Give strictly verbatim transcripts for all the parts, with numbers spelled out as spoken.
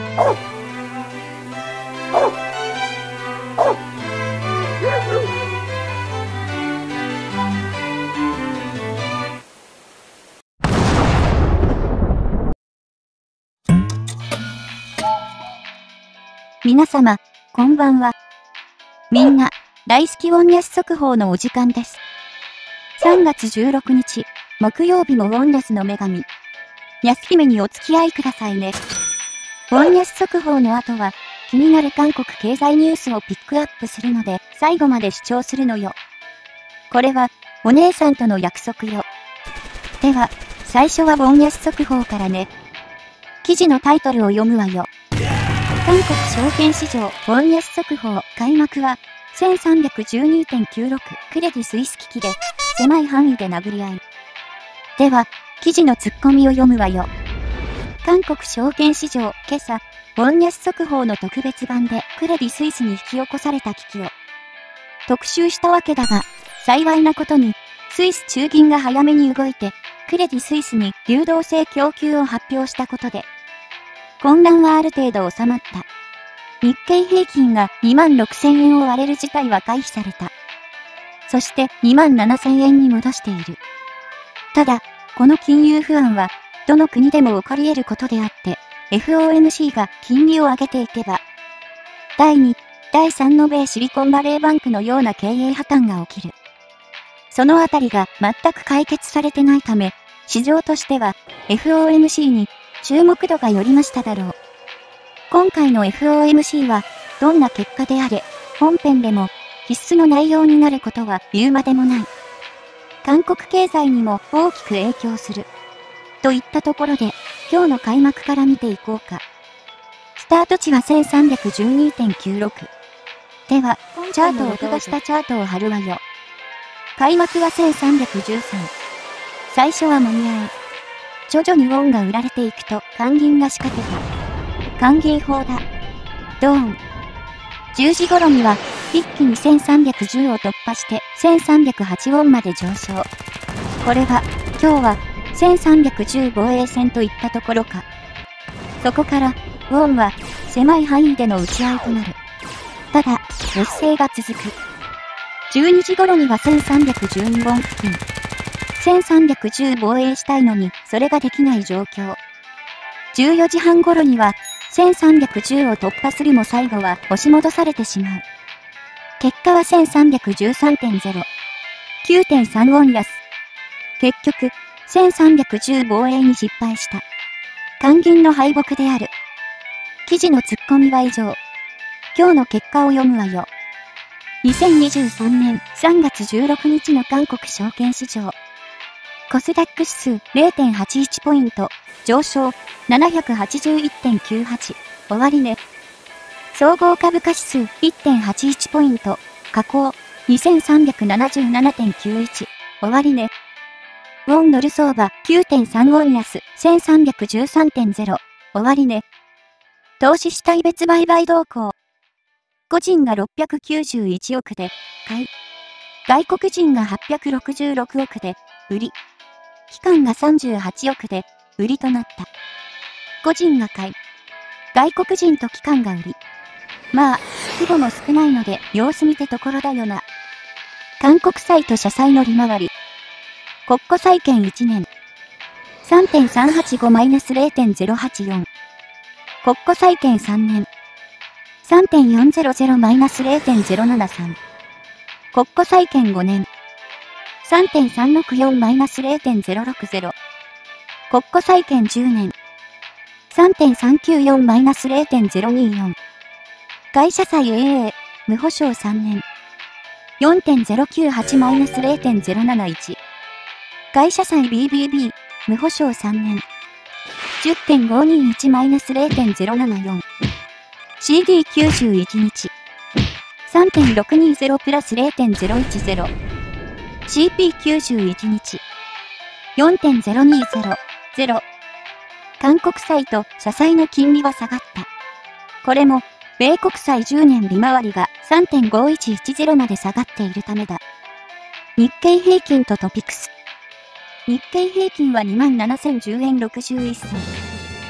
皆様、こんばんは。みんな、大好きウォンニャス速報のお時間です。さんがつじゅうろくにち、木曜日もウォンニャスの女神、ニャス姫にお付き合いくださいね。ウォンニャス速報の後は、気になる韓国経済ニュースをピックアップするので、最後まで視聴するのよ。これは、お姉さんとの約束よ。では、最初はウォンニャス速報からね。記事のタイトルを読むわよ。韓国証券市場ウォンニャス速報開幕は せんさんびゃくじゅうにてんきゅうろく クレディスイス危機で狭い範囲で殴り合い。では、記事のツッコミを読むわよ。韓国証券市場今朝、ウォンニャス速報の特別版でクレディスイスに引き起こされた危機を特集したわけだが、幸いなことにスイス中銀が早めに動いてクレディスイスに流動性供給を発表したことで、混乱はある程度収まった。日経平均がにまんろくせんえんを割れる事態は回避された。そしてにまんななせんえんに戻している。ただ、この金融不安は、どの国でも起こり得ることであって、エフオーエムシー が金利を上げていけば、だいに、だいさんの米シリコンバレーバンクのような経営破綻が起きる。そのあたりが全く解決されてないため、市場としては エフオーエムシー に注目度が寄りましただろう。今回の エフオーエムシー はどんな結果であれ、本編でも必須の内容になることは言うまでもない。韓国経済にも大きく影響する。といったところで、今日の開幕から見ていこうか。スタート値は せんさんびゃくじゅうにてんきゅうろく。では、チャートを録画したチャートを貼るわよ。開幕はせんさんびゃくじゅうさん。最初は間に合い。徐々にウォンが売られていくと、韓銀が仕掛けた。韓銀砲だ。ドーン。じゅうじ頃には、一気にせんさんびゃくじゅうを突破して、せんさんびゃくはちウォンまで上昇。これは、今日は、せんさんびゃくじゅう防衛戦といったところか。そこから、ウォンは、狭い範囲での打ち合いとなる。ただ、劣勢が続く。じゅうにじ頃にはせんさんびゃくじゅうにウォン付近。せんさんびゃくじゅう防衛したいのに、それができない状況。じゅうよじはん頃には、せんさんびゃくじゅうを突破するも最後は押し戻されてしまう。結果は せんさんびゃくじゅうさんてんゼロ。きゅうてんさんウォン安。結局、せんさんびゃくじゅう防衛に失敗した。韓銀の敗北である。記事のツッコミは以上。今日の結果を読むわよ。にせんにじゅうさんねんさんがつじゅうろくにちの韓国証券市場。コスダック指数 れいてんはちいち ポイント、上昇 ななひゃくはちじゅういってんきゅうはち、終値。総合株価指数 いってんはちいち ポイント、下降 にせんさんびゃくななじゅうななてんきゅういち、終値。ウォンドル相場 きゅうてんさん ウォン安 せんさんびゃくじゅうさんてんゼロ、終値。投資主体別売買動向。個人がろっぴゃくきゅうじゅういちおくで買い。外国人がはっぴゃくろくじゅうろくおくで売り。機関がさんじゅうはちおくで売りとなった。個人が買い。外国人と機関が売り。まあ、規模も少ないので様子見てところだよな。韓国債と社債の利回り。国庫債券いちねん。さんてんさんはちご れいてんゼロはちよん。国庫債券さんねん。さんてんよんゼロゼロ れいてんゼロななさん。国庫債券ごねん。さんてんさんろくよん れいてんゼロろくゼロ。国庫債券じゅうねん。さんてんさんきゅうよん れいてんゼロによん。会社債 エーエー、無保証さんねん。よんてんゼロきゅうはち れいてんゼロなないち。会社債 ビービービー、無保証さんねん。じゅってんごにいち れいてんゼロななよん。シーディーきゅうじゅういち 日。さんてんろくにゼロ プラス れいてんゼロいちゼロ。シーピーきゅうじゅういち 日。よんてんゼロにゼロ、ゼロ。韓国債と社債の金利は下がった。これも、米国債じゅうねん利回りが さんてんごいちいちゼロ まで下がっているためだ。日経平均とトピクス。日経平均は にまんななせんじゅうえんろくじゅういっせん。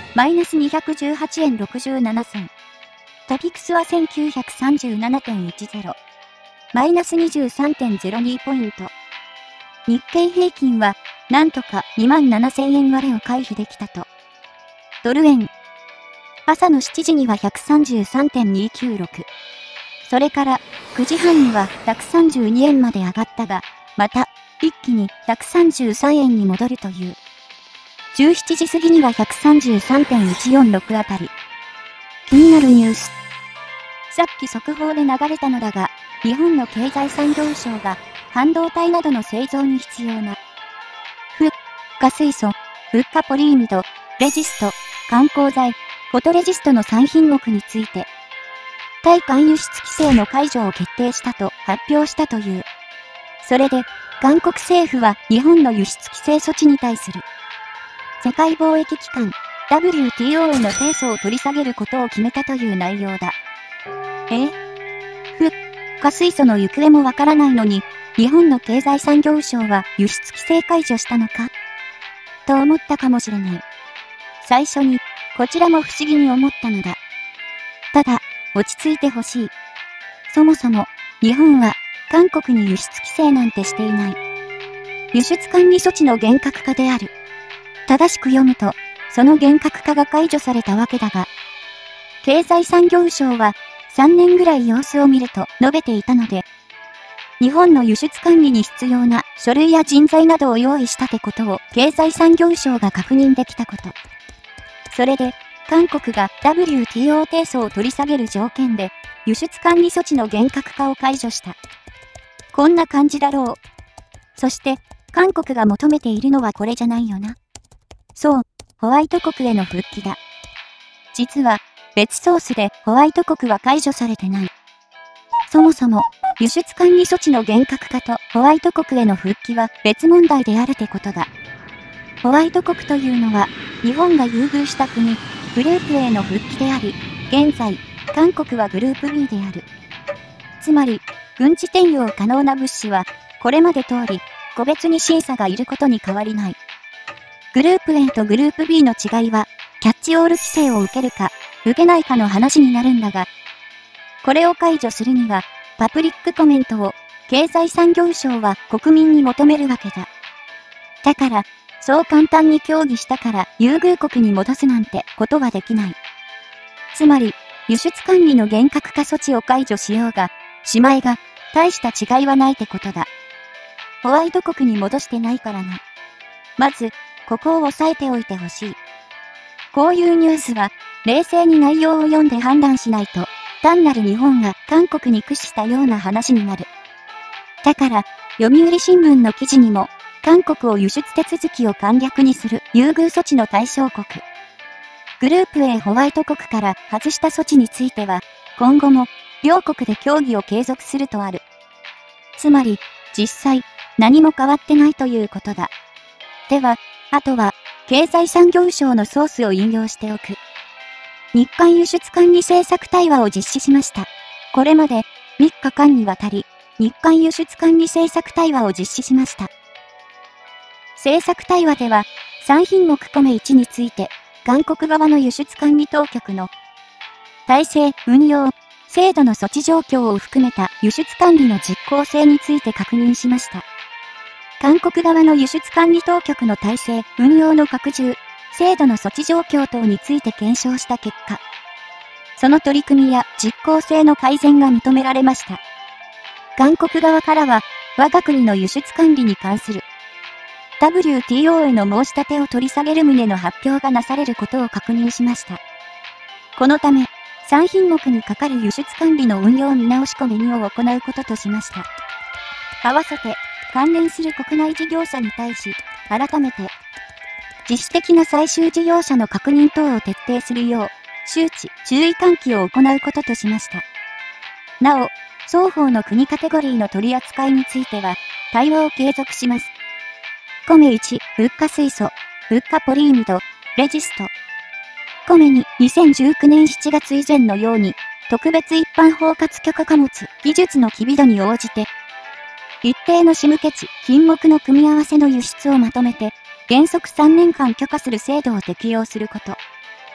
マイナスにひゃくじゅうはちえんろくじゅうななせん。トピクスは せんきゅうひゃくさんじゅうななてんいちゼロ。マイナス にじゅうさんてんゼロに ポイント。日経平均は、なんとかにまんななせんえん割れを回避できたと。ドル円。朝のしちじには ひゃくさんじゅうさんてんにきゅうろく。それからくじはんにはひゃくさんじゅうにえんまで上がったが、また一気にひゃくさんじゅうさんえんに戻るという。じゅうしちじ過ぎには ひゃくさんじゅうさんてんいちよんろく あたり。気になるニュース。さっき速報で流れたのだが、日本の経済産業省が半導体などの製造に必要なフッ化水素、フッ化ポリイミド、レジスト、緩降剤、フォトレジストのさんひんもくについて、対韓輸出規制の解除を決定したと発表したという。それで、韓国政府は日本の輸出規制措置に対する世界貿易機関 ダブリューティーオー への提訴を取り下げることを決めたという内容だ。えフッ化水素の行方もわからないのに、日本の経済産業省は輸出規制解除したのかと思ったかもしれない。最初に、こちらも不思議に思ったのだ。ただ、落ち着いてほしい。そもそも、日本は、韓国に輸出規制なんてしていない。輸出管理措置の厳格化である。正しく読むと、その厳格化が解除されたわけだが、経済産業省は、さんねんぐらい様子を見ると述べていたので、日本の輸出管理に必要な書類や人材などを用意したってことを経済産業省が確認できたこと。それで、韓国が ダブリューティーオー 提訴を取り下げる条件で、輸出管理措置の厳格化を解除した。こんな感じだろう。そして、韓国が求めているのはこれじゃないよな。そう、ホワイト国への復帰だ。実は、別ソースでホワイト国は解除されてない。そもそも、輸出管理措置の厳格化とホワイト国への復帰は別問題であるってことだ。ホワイト国というのは、日本が優遇した国、グループ A の復帰であり、現在、韓国はグループ B である。つまり、軍事転用可能な物資は、これまで通り、個別に審査がいることに変わりない。グループ A とグループ B の違いは、キャッチオール規制を受けるか、受けないかの話になるんだが、これを解除するには、パブリックコメントを、経済産業省は国民に求めるわけだ。だから、そう簡単に協議したから優遇国に戻すなんてことはできない。つまり、輸出管理の厳格化措置を解除しようが、しまいが、大した違いはないってことだ。ホワイト国に戻してないからな。まず、ここを押さえておいてほしい。こういうニュースは、冷静に内容を読んで判断しないと、単なる日本が韓国に屈したような話になる。だから、読売新聞の記事にも、韓国を輸出手続きを簡略にする優遇措置の対象国。グループ A ホワイト国から外した措置については、今後も両国で協議を継続するとある。つまり、実際、何も変わってないということだ。では、あとは、経済産業省のソースを引用しておく。日韓輸出管理政策対話を実施しました。これまでみっかかんにわたり、日韓輸出管理政策対話を実施しました。政策対話では、さんひんもく米いちについて、韓国側の輸出管理当局の体制、運用、制度の措置状況を含めた輸出管理の実効性について確認しました。韓国側の輸出管理当局の体制、運用の拡充、制度の措置状況等について検証した結果、その取り組みや実効性の改善が認められました。韓国側からは、我が国の輸出管理に関する ダブリューティーオー への申し立てを取り下げる旨の発表がなされることを確認しました。このため、さんひんもくにかかる輸出管理の運用見直し込みにを行うこととしました。合わせて、関連する国内事業者に対し、改めて、自主的な最終事業者の確認等を徹底するよう、周知、注意喚起を行うこととしました。なお、双方の国カテゴリーの取り扱いについては、対話を継続します。米いち、フッ化水素、フッ化ポリイミド、レジスト。米ににせんじゅうきゅうねんしちがつ以前のように、特別一般包括許可貨物、技術の機微度に応じて、一定の仕向け値、品目の組み合わせの輸出をまとめて、原則さんねんかん許可する制度を適用すること。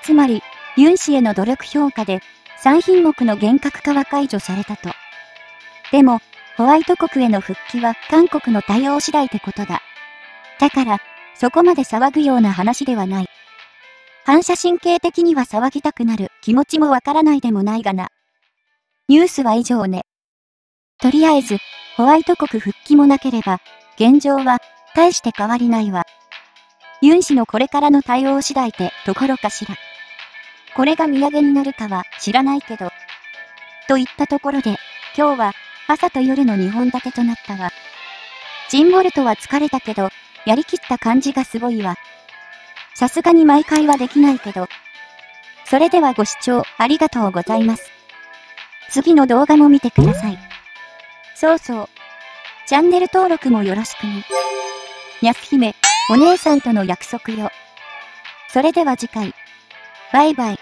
つまり、ユン氏への努力評価で、さん品目の厳格化は解除されたと。でも、ホワイト国への復帰は韓国の対応次第ってことだ。だから、そこまで騒ぐような話ではない。反射神経的には騒ぎたくなる気持ちもわからないでもないがな。ニュースは以上ね。とりあえず、ホワイト国復帰もなければ、現状は、大して変わりないわ。ユン氏のこれからの対応次第ってところかしら。これが土産になるかは知らないけど。といったところで、今日は、朝と夜のにほん立てとなったわ。ジンボルトは疲れたけど、やりきった感じがすごいわ。さすがに毎回はできないけど。それではご視聴ありがとうございます。次の動画も見てください。そうそう。チャンネル登録もよろしくね。にゃす姫、お姉さんとの約束よ。それでは次回。バイバイ。